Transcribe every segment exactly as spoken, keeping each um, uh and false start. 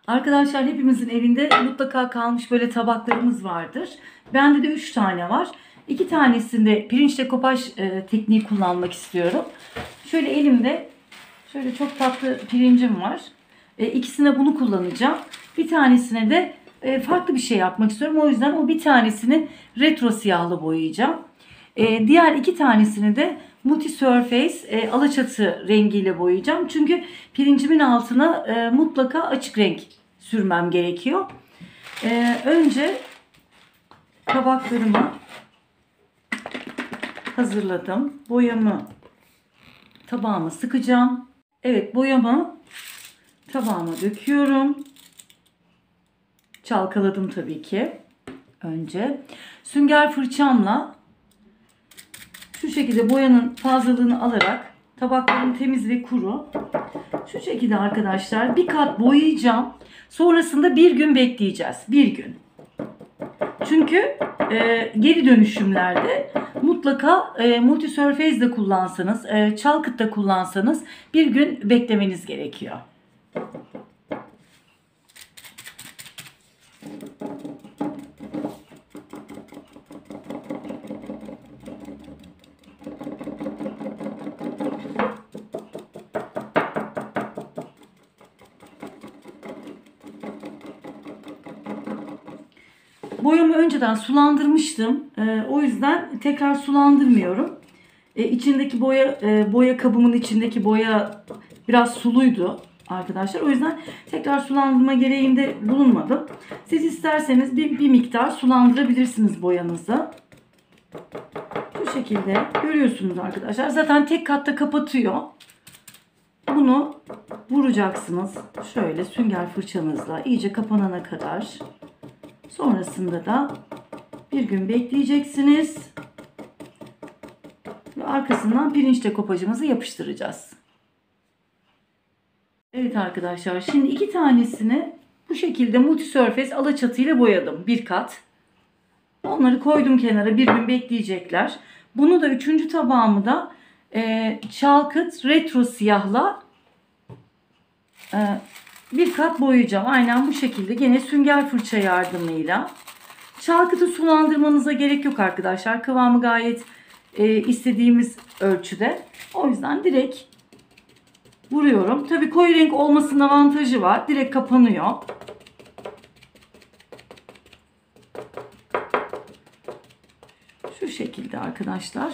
Arkadaşlar hepimizin evinde mutlaka kalmış böyle tabaklarımız vardır. Bende de üç tane var. iki tanesinde pirinç dekopaj e, tekniği kullanmak istiyorum. Şöyle elimde şöyle çok tatlı pirincim var. E, ikisine bunu kullanacağım. Bir tanesine de e, farklı bir şey yapmak istiyorum. O yüzden o bir tanesini retro siyahla boyayacağım. E, diğer iki tanesini de Multi Surface e, alaçatı rengiyle boyayacağım. Çünkü pirincimin altına e, mutlaka açık renk sürmem gerekiyor. E, önce tabaklarımı hazırladım. Boyamı tabağıma sıkacağım. Evet, boyamı tabağıma döküyorum. Çalkaladım tabii ki. Önce sünger fırçamla şu şekilde boyanın fazlalığını alarak tabaklarım temiz ve kuru. Şu şekilde arkadaşlar bir kat boyayacağım. Sonrasında bir gün bekleyeceğiz. Bir gün. Çünkü e, geri dönüşümlerde mutlaka e, Multi Surface de kullansanız, e, Çalkıt da kullansanız bir gün beklemeniz gerekiyor. Boyamı önceden sulandırmıştım. E, o yüzden tekrar sulandırmıyorum. E, içindeki boya e, boya kabımın içindeki boya biraz suluydu arkadaşlar. O yüzden tekrar sulandırma gereğinde bulunmadım. Siz isterseniz bir, bir miktar sulandırabilirsiniz boyanızı. Bu şekilde görüyorsunuz arkadaşlar. Zaten tek katta kapatıyor. Bunu vuracaksınız. Şöyle sünger fırçanızla iyice kapanana kadar. Sonrasında da bir gün bekleyeceksiniz. Ve arkasından pirinç dekopajımızı yapıştıracağız. Evet arkadaşlar, şimdi iki tanesini bu şekilde Multi Surface alaçatı ile boyadım. Bir kat. Onları koydum kenara, bir gün bekleyecekler. Bunu da üçüncü tabağımı da e, Çalkıt retro siyahla e, bir kat boyayacağım. Aynen bu şekilde gene sünger fırça yardımıyla. Çalkıtı sulandırmanıza gerek yok arkadaşlar. Kıvamı gayet e, istediğimiz ölçüde. O yüzden direkt vuruyorum. Tabii koyu renk olmasının avantajı var. Direkt kapanıyor. Şu şekilde arkadaşlar.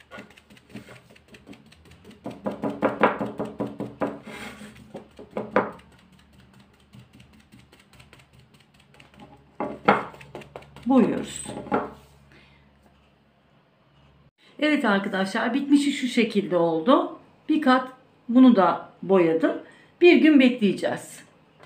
Boyuyoruz. Evet arkadaşlar, bitmişi şu şekilde oldu. Bir kat bunu da boyadım. Bir gün bekleyeceğiz.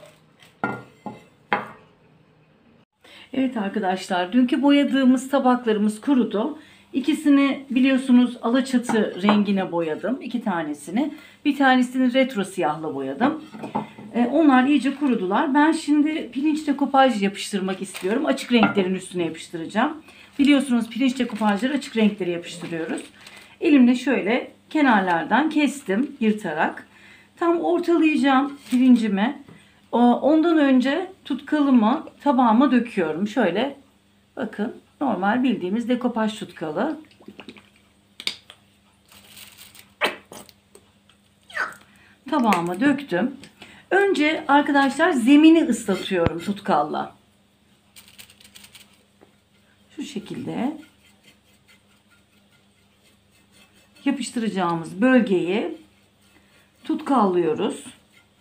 Evet arkadaşlar, dünkü boyadığımız tabaklarımız kurudu. İkisini biliyorsunuz alaçatı rengine boyadım. İki tanesini. Bir tanesini retro siyahla boyadım. Ee, onlar iyice kurudular. Ben şimdi pirinç dekopaj yapıştırmak istiyorum. Açık renklerin üstüne yapıştıracağım. Biliyorsunuz pirinç dekopajları açık renkleri yapıştırıyoruz. Elimle şöyle kenarlardan kestim yırtarak. Tam ortalayacağım pirincimi. Ondan önce tutkalımı tabağıma döküyorum. Şöyle bakın, normal bildiğimiz dekopaj tutkalı. Tabağıma döktüm. Önce arkadaşlar zemini ıslatıyorum tutkalla. Şu şekilde yapıştıracağımız bölgeyi tutkallıyoruz.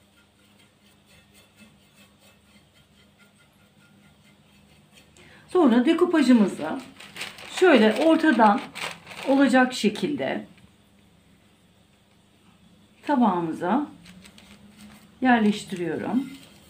Sonra dekopajımızı şöyle ortadan olacak şekilde tabağımıza yerleştiriyorum.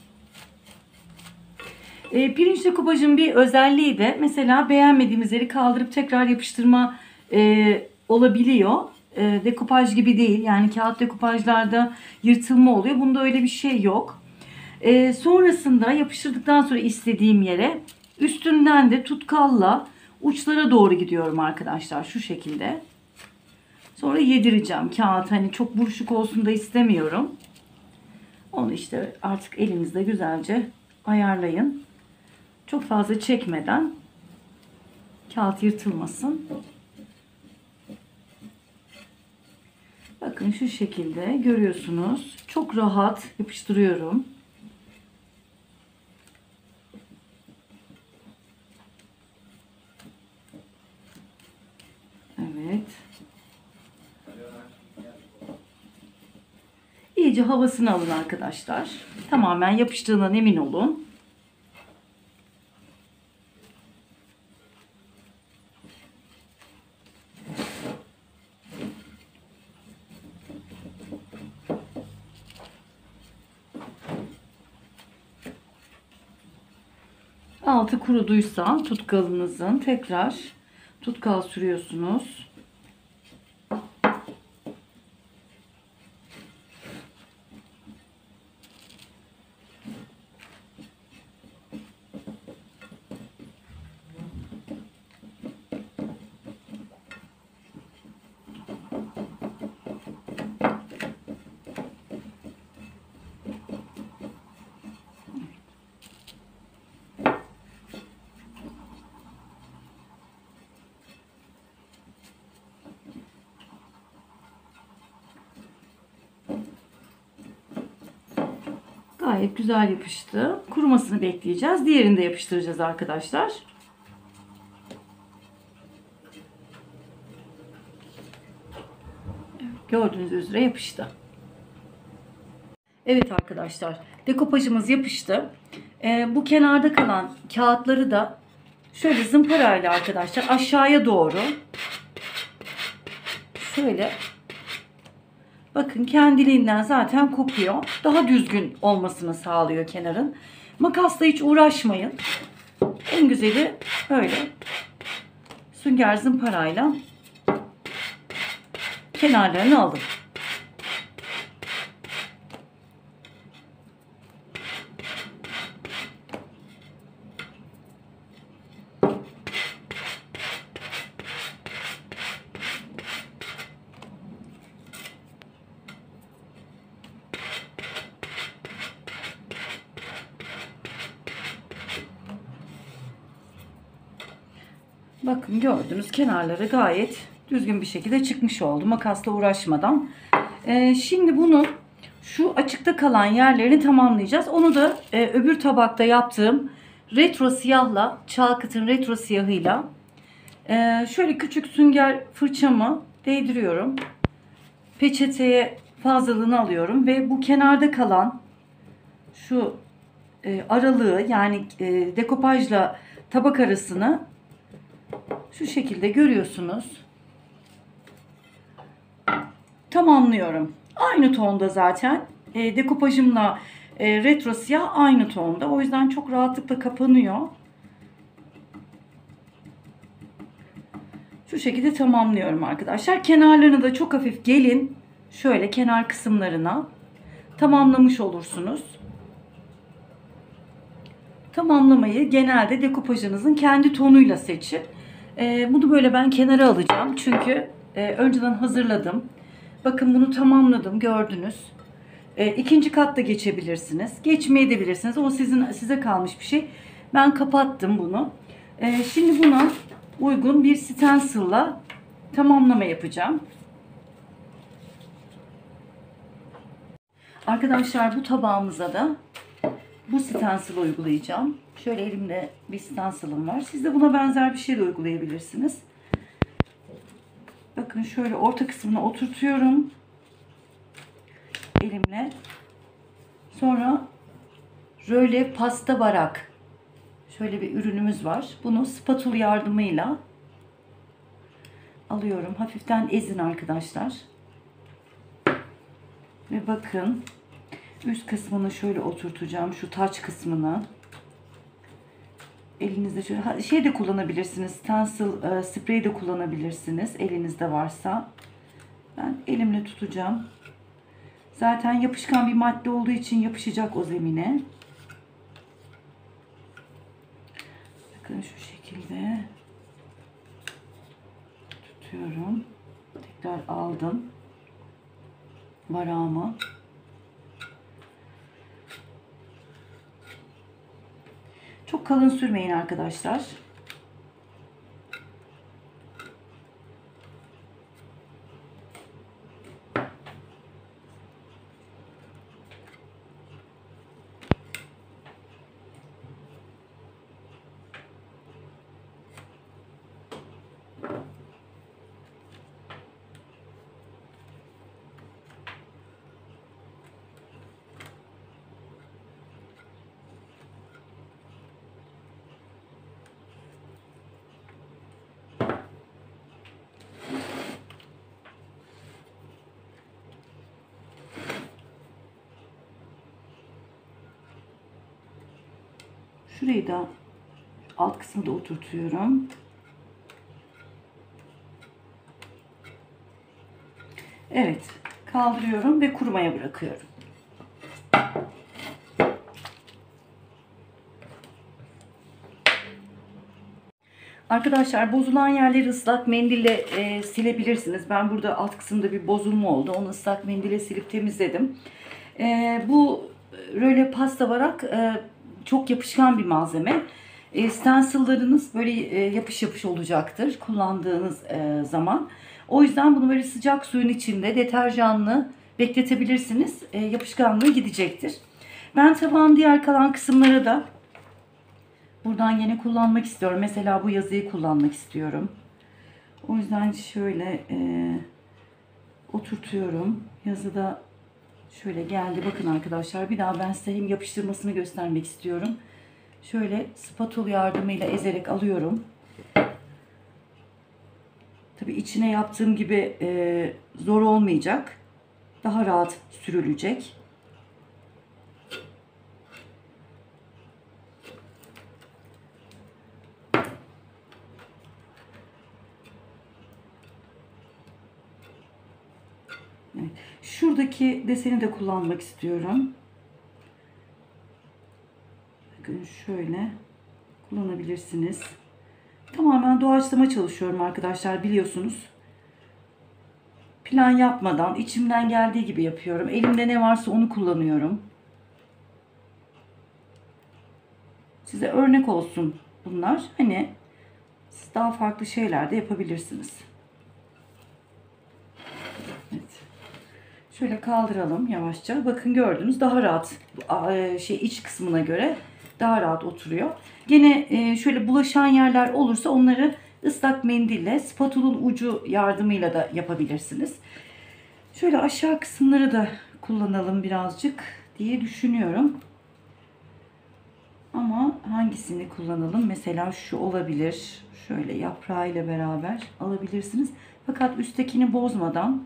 E, pirinç dekopajın bir özelliği de mesela beğenmediğimiz yeri kaldırıp tekrar yapıştırma e, olabiliyor. E, dekopaj gibi değil. Yani kağıt dekopajlarda yırtılma oluyor. Bunda öyle bir şey yok. E, sonrasında yapıştırdıktan sonra istediğim yere üstünden de tutkalla uçlara doğru gidiyorum arkadaşlar. Şu şekilde. Sonra yedireceğim. Kağıt hani çok buruşuk olsun da istemiyorum. Onu işte artık elinizde güzelce ayarlayın. Çok fazla çekmeden kağıt yırtılmasın. Bakın şu şekilde görüyorsunuz. Çok rahat yapıştırıyorum. Evet. İyice havasını alın arkadaşlar. Tamamen yapıştığından emin olun. Altı kuruduysa tutkalınızın tekrar tutkal sürüyorsunuz. Gayet güzel yapıştı. Kurumasını bekleyeceğiz. Diğerini de yapıştıracağız arkadaşlar. Gördüğünüz üzere yapıştı. Evet arkadaşlar, dekopajımız yapıştı. Ee, bu kenarda kalan kağıtları da şöyle zımparayla arkadaşlar aşağıya doğru şöyle, bakın kendiliğinden zaten kopuyor. Daha düzgün olmasını sağlıyor kenarın. Makasla hiç uğraşmayın. En güzeli böyle sünger zımparayla kenarlarını alın. Bakın gördünüz, kenarları gayet düzgün bir şekilde çıkmış oldu. Makasla uğraşmadan. Ee, şimdi bunu şu açıkta kalan yerlerini tamamlayacağız. Onu da e, öbür tabakta yaptığım retro siyahla, Chalkut'un retro siyahıyla e, şöyle küçük sünger fırçamı değdiriyorum. Peçeteye fazlalığını alıyorum ve bu kenarda kalan şu e, aralığı, yani e, dekopajla tabak arasını şu şekilde görüyorsunuz. Tamamlıyorum. Aynı tonda zaten. E, dekopajımla e, retro siyah aynı tonda. O yüzden çok rahatlıkla kapanıyor. Şu şekilde tamamlıyorum arkadaşlar. Kenarlarını da çok hafif gelin. Şöyle kenar kısımlarına tamamlamış olursunuz. Tamamlamayı genelde dekopajınızın kendi tonuyla seçin. E, bunu böyle ben kenara alacağım. Çünkü e, önceden hazırladım. Bakın bunu tamamladım, gördünüz. E, ikinci katta geçebilirsiniz. Geçmeye de bilirsiniz. O sizin size kalmış bir şey. Ben kapattım bunu. E, şimdi buna uygun bir stencil'la tamamlama yapacağım. Arkadaşlar bu tabağımıza da bu stencil uygulayacağım. Şöyle elimde bir stencil'ım var. Siz de buna benzer bir şey de uygulayabilirsiniz. Bakın şöyle orta kısmına oturtuyorum elimle. Sonra röle pasta barak, şöyle bir ürünümüz var. Bunu spatula yardımıyla alıyorum. Hafiften ezin arkadaşlar. Ve bakın üst kısmını şöyle oturtacağım. Şu taç kısmını. Elinizde şöyle şey de kullanabilirsiniz. Stencil e, sprey de kullanabilirsiniz. Elinizde varsa. Ben elimle tutacağım. Zaten yapışkan bir madde olduğu için yapışacak o zemine. Bakın şu şekilde tutuyorum. Tekrar aldım varağımı. Çok kalın sürmeyin arkadaşlar. Şurayı da alt kısmı da oturtuyorum. Evet, kaldırıyorum ve kurumaya bırakıyorum. Arkadaşlar, bozulan yerleri ıslak mendille e, silebilirsiniz. Ben burada alt kısımda bir bozulma oldu. Onu ıslak mendille silip temizledim. E, bu röle pasta varak e, çok yapışkan bir malzeme. E, stencil'larınız böyle e, yapış yapış olacaktır kullandığınız e, zaman. O yüzden bunu böyle sıcak suyun içinde deterjanlı bekletebilirsiniz. E, yapışkanlığı gidecektir. Ben tabağın diğer kalan kısımları da buradan yine kullanmak istiyorum. Mesela bu yazıyı kullanmak istiyorum. O yüzden şöyle e, oturtuyorum. Yazıda şöyle geldi. Bakın arkadaşlar, bir daha ben size hem yapıştırmasını göstermek istiyorum. Şöyle spatula yardımıyla ezerek alıyorum. Tabii içine yaptığım gibi e, zor olmayacak. Daha rahat sürülecek. Evet. Şuradaki deseni de kullanmak istiyorum. Bakın şöyle kullanabilirsiniz. Tamamen doğaçlama çalışıyorum arkadaşlar, biliyorsunuz. Plan yapmadan içimden geldiği gibi yapıyorum. Elimde ne varsa onu kullanıyorum. Size örnek olsun bunlar. Hani siz daha farklı şeyler de yapabilirsiniz. Evet. Şöyle kaldıralım yavaşça. Bakın gördünüz, daha rahat şey iç kısmına göre daha rahat oturuyor. Gene şöyle bulaşan yerler olursa onları ıslak mendille, spatulun ucu yardımıyla da yapabilirsiniz. Şöyle aşağı kısımları da kullanalım birazcık diye düşünüyorum. Ama hangisini kullanalım? Mesela şu olabilir. Şöyle yaprağıyla beraber alabilirsiniz. Fakat üsttekini bozmadan,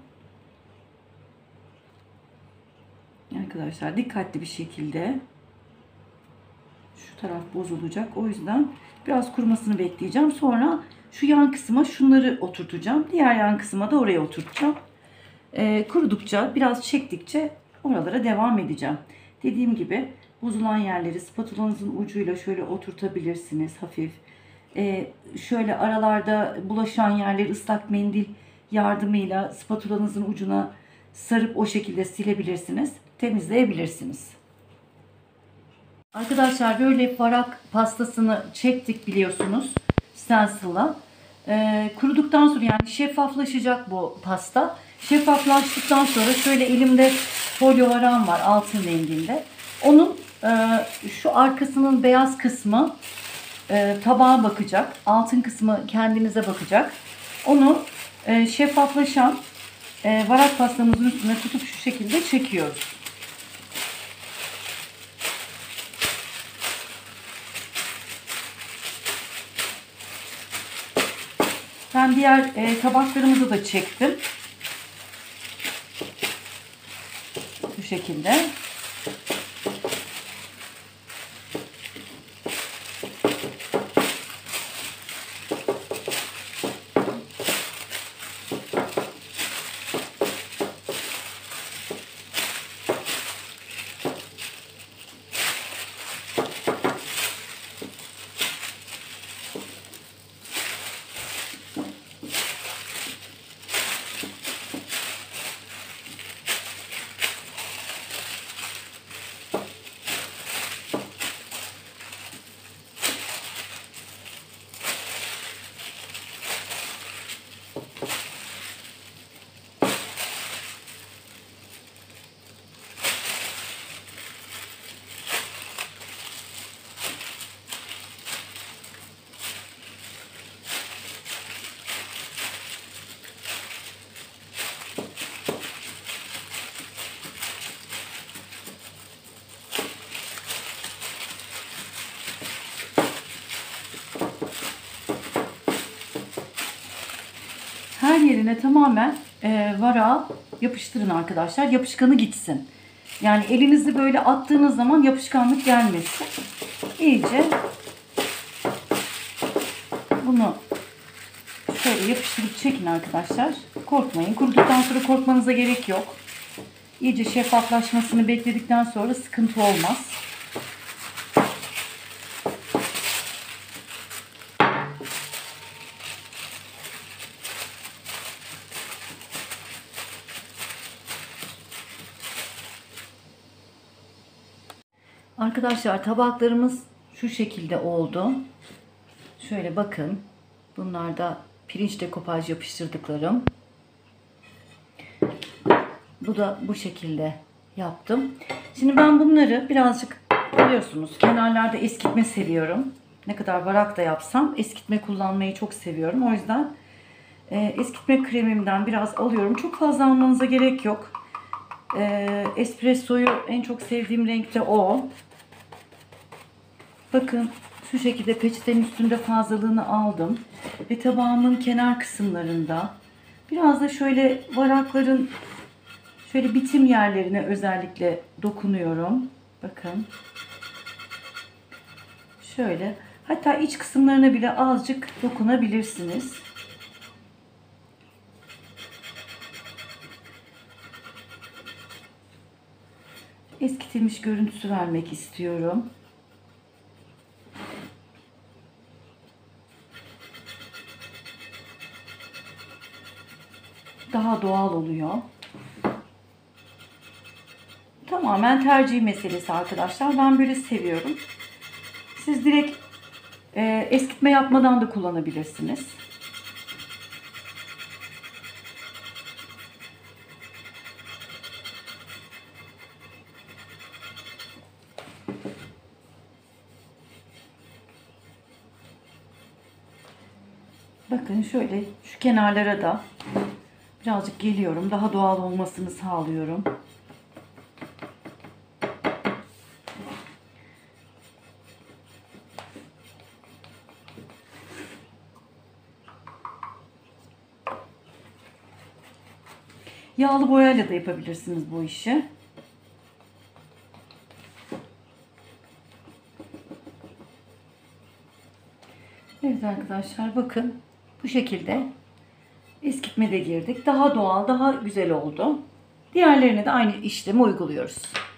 arkadaşlar dikkatli bir şekilde, şu taraf bozulacak. O yüzden biraz kurumasını bekleyeceğim. Sonra şu yan kısma şunları oturtacağım. Diğer yan kısma da oraya oturtacağım. Ee, kurudukça, biraz çektikçe oralara devam edeceğim. Dediğim gibi bozulan yerleri spatulanızın ucuyla şöyle oturtabilirsiniz hafif. Ee, şöyle aralarda bulaşan yerleri ıslak mendil yardımıyla spatulanızın ucuna sarıp o şekilde silebilirsiniz. Temizleyebilirsiniz. Arkadaşlar, böyle varak pastasını çektik biliyorsunuz stencil'la. Ee, kuruduktan sonra, yani şeffaflaşacak bu pasta. Şeffaflaştıktan sonra şöyle elimde folyo varam var altın renginde. Onun e, şu arkasının beyaz kısmı e, tabağa bakacak. Altın kısmı kendinize bakacak. Onu e, şeffaflaşan e, varak pastamızın üstüne tutup şu şekilde çekiyoruz. Ben diğer e, tabaklarımızı da çektim. Bu şekilde. her yerine tamamen e, varağı yapıştırın arkadaşlar. Yapışkanı gitsin. Yani elinizi böyle attığınız zaman yapışkanlık gelmesin. İyice bunu şöyle yapıştırıp çekin arkadaşlar. Korkmayın. Kuruduktan sonra korkmanıza gerek yok. İyice şeffaflaşmasını bekledikten sonra sıkıntı olmaz. Arkadaşlar tabaklarımız şu şekilde oldu. Şöyle bakın. Bunlar da pirinç dekopaj yapıştırdıklarım. Bu da bu şekilde yaptım. Şimdi ben bunları birazcık biliyorsunuz kenarlarda eskitme seviyorum. Ne kadar varak da yapsam eskitme kullanmayı çok seviyorum. O yüzden e, eskitme kremimden biraz alıyorum. Çok fazla almanıza gerek yok. E, espressoyu en çok sevdiğim renk de o. Bakın şu şekilde peçetenin üstünde fazlalığını aldım. Ve tabağımın kenar kısımlarında biraz da şöyle varakların şöyle bitim yerlerine özellikle dokunuyorum. Bakın. Şöyle. Hatta iç kısımlarına bile azıcık dokunabilirsiniz. Eskitilmiş görüntüsü vermek istiyorum. Daha doğal oluyor. Tamamen tercih meselesi arkadaşlar. Ben böyle seviyorum. Siz direkt e, eskitme yapmadan da kullanabilirsiniz. Bakın şöyle şu kenarlara da birazcık geliyorum. Daha doğal olmasını sağlıyorum. Yağlı boyayla da yapabilirsiniz bu işi. Evet arkadaşlar bakın bu şekilde eskitme de girdik. Daha doğal, daha güzel oldu. Diğerlerine de aynı işlemi uyguluyoruz.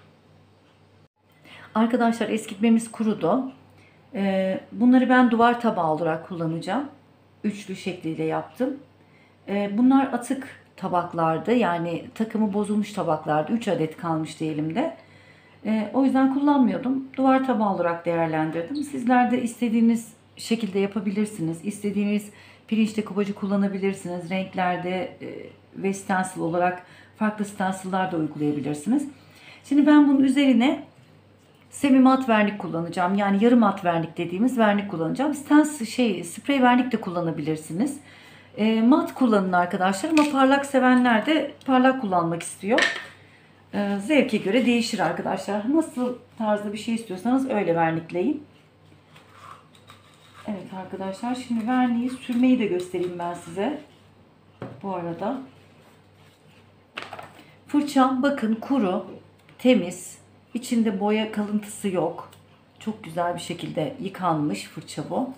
Arkadaşlar eskitmemiz kurudu. Bunları ben duvar tabağı olarak kullanacağım. Üçlü şekliyle yaptım. Bunlar atık tabaklardı. Yani takımı bozulmuş tabaklardı. üç adet kalmıştı elimde. O yüzden kullanmıyordum. Duvar tabağı olarak değerlendirdim. Sizler de istediğiniz şekilde yapabilirsiniz. İstediğiniz pirinç dekopajı kullanabilirsiniz. Renklerde ve stencil olarak farklı stencil'lar da uygulayabilirsiniz. Şimdi ben bunun üzerine semi mat vernik kullanacağım. Yani yarı mat vernik dediğimiz vernik kullanacağım. Stencil şey sprey vernik de kullanabilirsiniz. E, mat kullanın arkadaşlar ama parlak sevenler de parlak kullanmak istiyor. E, zevke göre değişir arkadaşlar. Nasıl tarzda bir şey istiyorsanız öyle vernikleyin. Evet arkadaşlar şimdi verniği sürmeyi de göstereyim ben size. Bu arada. Fırçam bakın kuru, temiz. İçinde boya kalıntısı yok. Çok güzel bir şekilde yıkanmış fırça bu.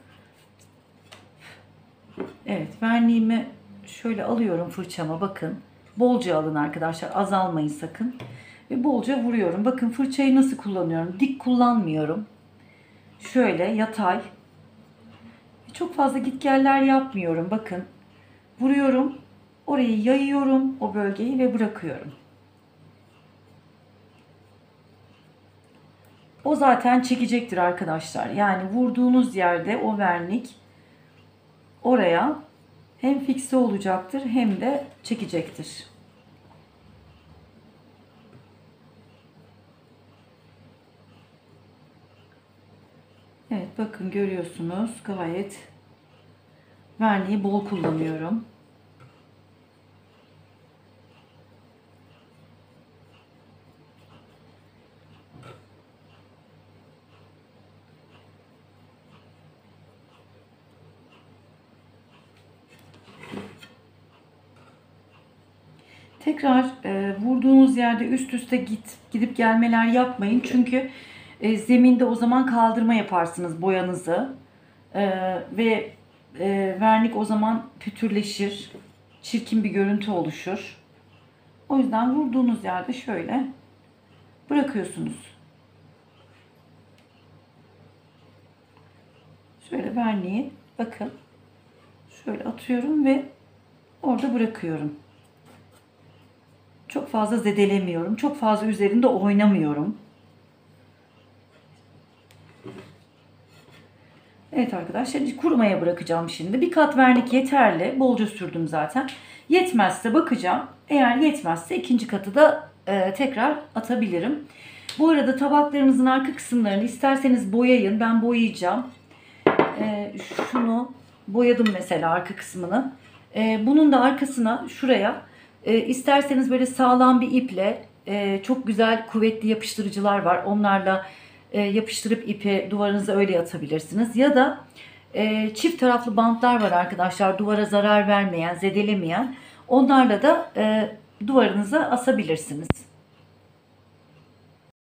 Evet verniğimi şöyle alıyorum fırçama bakın. Bolca alın arkadaşlar, azalmayın sakın. Ve bolca vuruyorum. Bakın fırçayı nasıl kullanıyorum. Dik kullanmıyorum. Şöyle yatay. Çok fazla gitgeller yapmıyorum. Bakın vuruyorum. Orayı yayıyorum o bölgeyi ve bırakıyorum. O zaten çekecektir arkadaşlar. Yani vurduğunuz yerde o vernik oraya hem fikse olacaktır hem de çekecektir. Evet bakın görüyorsunuz gayet verniği bol kullanıyorum. Tekrar e, vurduğunuz yerde üst üste git gidip gelmeler yapmayın. Çünkü e, zeminde o zaman kaldırma yaparsınız boyanızı. E, ve e, vernik o zaman pütürleşir. Çirkin bir görüntü oluşur. O yüzden vurduğunuz yerde şöyle bırakıyorsunuz. Şöyle verniği bakın. Şöyle atıyorum ve orada bırakıyorum. Çok fazla zedelemiyorum. Çok fazla üzerinde oynamıyorum. Evet arkadaşlar, kurumaya bırakacağım şimdi. Bir kat vernik yeterli. Bolca sürdüm zaten. Yetmezse bakacağım. Eğer yetmezse ikinci katı da e, tekrar atabilirim. Bu arada tabaklarınızın arka kısımlarını isterseniz boyayın. Ben boyayacağım. E, şunu boyadım mesela, arka kısmını. E, bunun da arkasına şuraya e, isterseniz böyle sağlam bir iple, e, çok güzel kuvvetli yapıştırıcılar var. Onlarla e, yapıştırıp ipi duvarınıza öyle atabilirsiniz. Ya da e, çift taraflı bantlar var arkadaşlar. Duvara zarar vermeyen, zedelemeyen. Onlarla da e, duvarınıza asabilirsiniz.